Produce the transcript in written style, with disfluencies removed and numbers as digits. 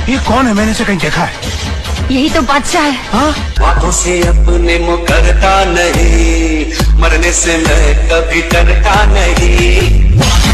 ये कौन है? मैंने इसे कहीं देखा है। यही तो बादशाह है। हाँ? बातों से अपने मुकरता नहीं, मरने से मैं कभी डरता नहीं।